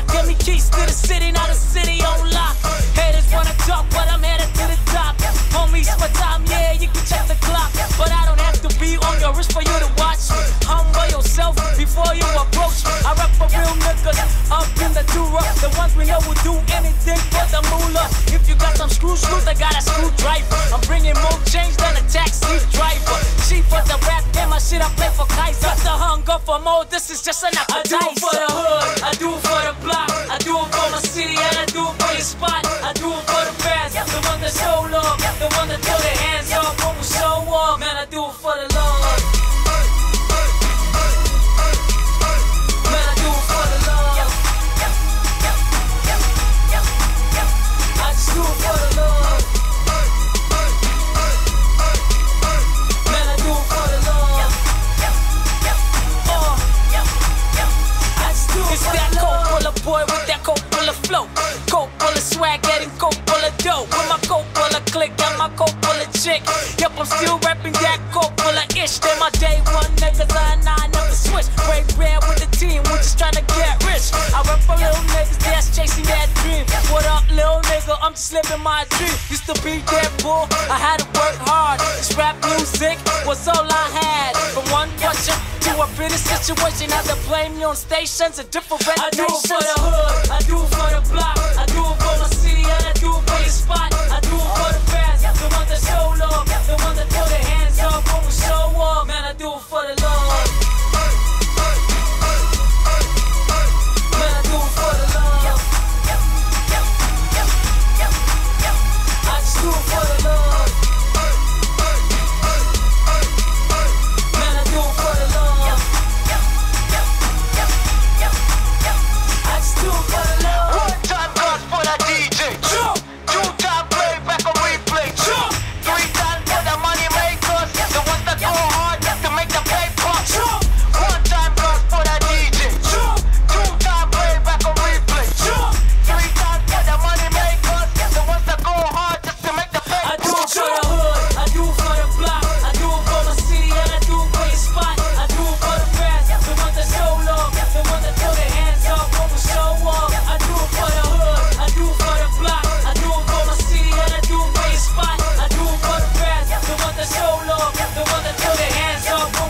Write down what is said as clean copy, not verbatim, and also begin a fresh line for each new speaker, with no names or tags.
block. Give me keys to the city, now the city on lock. Haters wanna talk, but I'm headed to the top. Homies, for time, yeah, you can check the clock, but I don't have to be on your wrist for you to watch me. Humble yourself before you approach me. I rap for real niggas up in the Dura, the ones we know will do anything for the moolah. If you got some screws, I got a screwdriver. I'm bringing more change than a taxi driver. Cheap for the rap, and my shit I play for Kaiser. Got the hunger for more, this is just an appetizer. I do it for the hood, I do it for the block, I do it for my city, and I do it for your spot. I do it for the fans, the one that show love, the one that throw their hands up when we show up. Man, I do it for the love. Man, I do it for the love. I just do it for the love. Man, I do it for the love. I just do it for the love. It's that Coke-Puller boy with that Coke-Puller flow. Coke-Puller swag, getting Coke-Puller dough. With my Coke-Puller click, got my Coke-Puller chick. Yup, I'm still rapping that Coke-Puller-ish. They my day one niggas, and I never switch. Break bread with the team, we just tryna get rich. I rap for little niggas that's chasing that dream. What up, little nigga? I'm just living my dream. Used to be that bull, I had to work hard. This rap music was all I had. From one question to a British situation, had to play me on stations of different nations. I do it for the hood, I do it for the block, I do it for my city, and I do it for your spot. I do it for the fans, the one that show love, the one that throw their hands up when we show up. Man, I do it for the love. Man, I do it for the love. I just do it for the love. Man, I do it for the love. I just do it for the love.
One time goes for the DJ. Two time play back on replay. Three times for the money makers, the ones that go hard just to make the paper. One time goes for the DJ. Two time play back on replay. Three times for the money makers, the ones that go hard just to make the paper.
I do it for the hood, I do it for the block, I do it for my city, and I do it for your spot. I do it for the fans, the ones that show love, the ones that throw their hands up when we show up. I do it for the hood, I do it for the block, I do it for my city, and I do it for your spot. I do it for the fans, the ones that show love, the ones that throw their hands up.